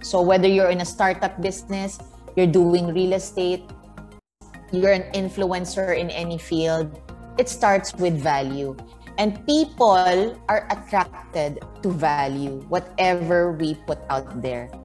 So whether you're in a startup business, you're doing real estate, you're an influencer in any field, it starts with value. And people are attracted to value, whatever we put out there.